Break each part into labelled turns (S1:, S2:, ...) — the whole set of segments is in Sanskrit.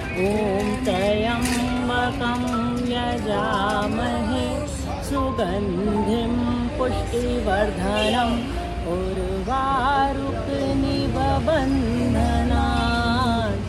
S1: ॐ त्र्यम्बकं यजामहे सुगन्धिं पुष्टिवर्धनम् उर्वारुकमिव बन्धनान्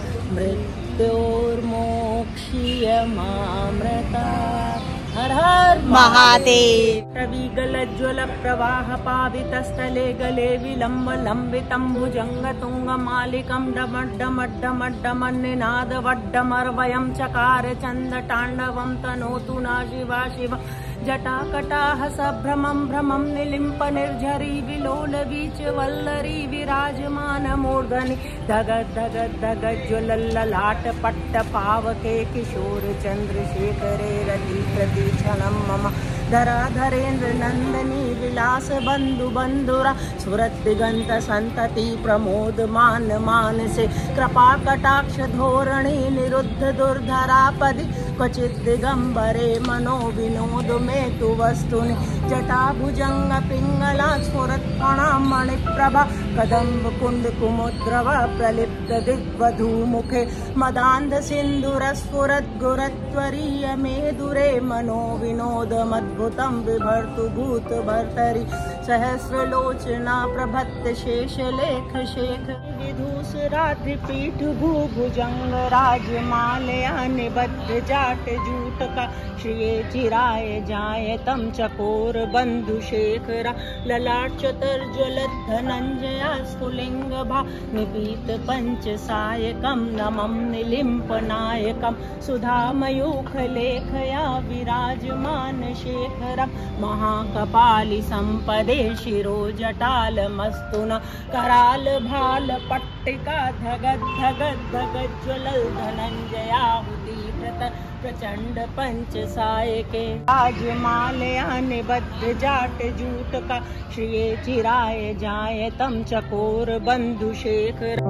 S1: मृत्योर्मोक्ष्यमामृतात्। हर हर महादेव। प्रविगलज्ज्वल प्रवाह पावितस्थले गले विलम्ब लम्बितं भुजंग तुंग मालिकं डमड्डमड्डमड्डमन्निनाद वड्डमर्वयं चकार चंद तांडवं तनोतु न शिवा शिव। जटाकटाह सभ्रमं भ्रमं निलिम्प निर्झरी विलोल वीच वल्लरी विराजमान मूर्धनि धगद धगद धगद ज्वलल्ललाट पट्ट पावके किशोर चंद्रशेखरे रति प्रतीक्षणं मम धराधरेन्द्र नंदनी विलास बंधु बंधुरा सुरत दिगंत संतति प्रमोद मान मानसे कृपा कटाक्ष धोरणी निरुद्ध दुर्धरापदि क्वचित दिगंबरे मनो विनोद में तु वस्तुनि जटा भुजंग पिंगला स्फुरत मणिप्रभा कदम्ब कुंड कुमुद्रव प्रलिप्त दिग्वधू मुखे मदांध सिंधुर स्फुरत गुरत्वरीय मेदुरे मनो विनोद मद्भुतं बिभर्तु भूत भर्तरि सहस्रलोचना प्रभत्त शेष लेख शेख विधूसराधि पीठ भूभुजंग राजमालया निबद्ध जाट जूटका श्रिये चिराय जाय तम चकोर बंधु शेखरा ललाट चतुर्ज्वलत धनंजया स्फुलिंग भा निपीत पंच सायकम नमं निलिम्प नायकम सुधामयूख लेखया विराजमान शेखरम महाकपाली संपदे शिरो जटाल मस्तुना कराल भाल पट्टिका धगद धगद धगद ज्वलल धनंजयाहुति व्रत प्रचंड पंच सायके राजमालया निबद्ध जाट जूटका श्रिये चिराय जाय तम चकोर बंधु शेखर